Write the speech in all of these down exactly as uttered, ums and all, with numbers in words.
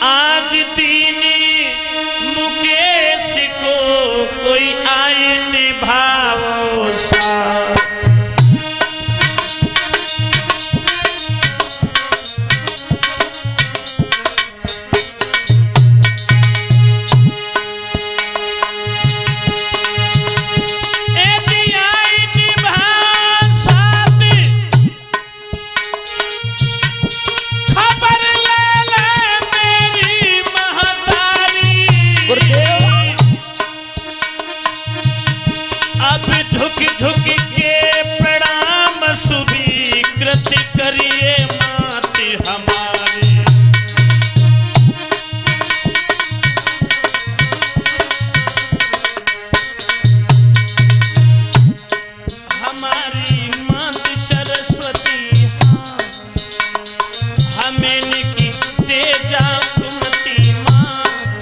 आज दीनी मुकेश को कोई आए निभाओ साथ। अब झुक झुक के प्रणाम सुबीकृत करिए माते हमारे। हमारी मात सरस्वती हाँ, हमें की तेजा कुमती माँ।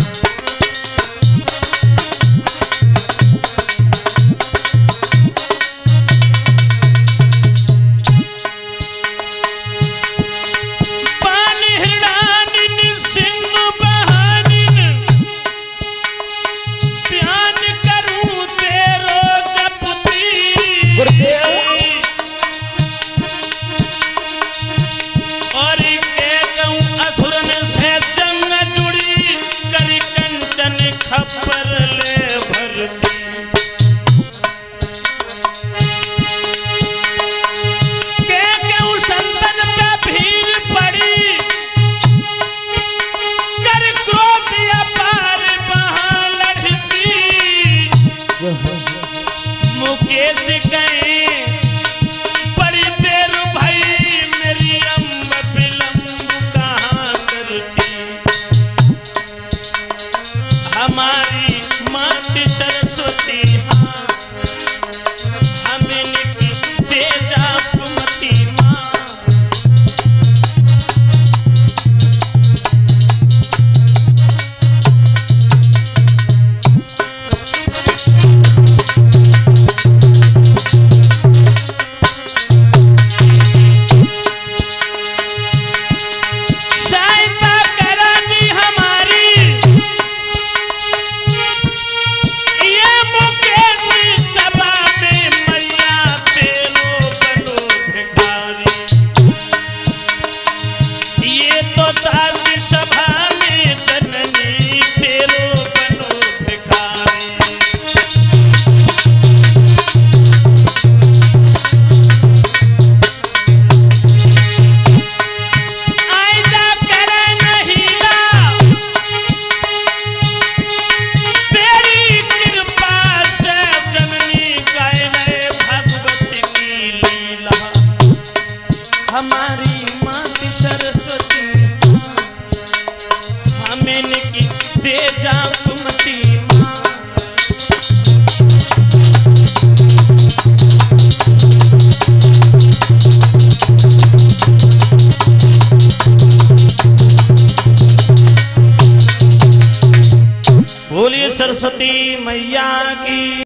और असुरन से जंग जुड़ी करी कंचन खपर ले भरती। के क्यों संतन पे भीड़ पड़ी कर क्रोध अपार वहां लड़ती। मुकेश गए बड़ी देर भाई मेरी अम्ब विलंब कहाँ करती। हमारी मात सरस्वती हाँ, हमें तेजा कुमती माँ। हमारी मात सरस्वती हमें की तेजा कुमती माँ। बोलिए सरस्वती मैया की।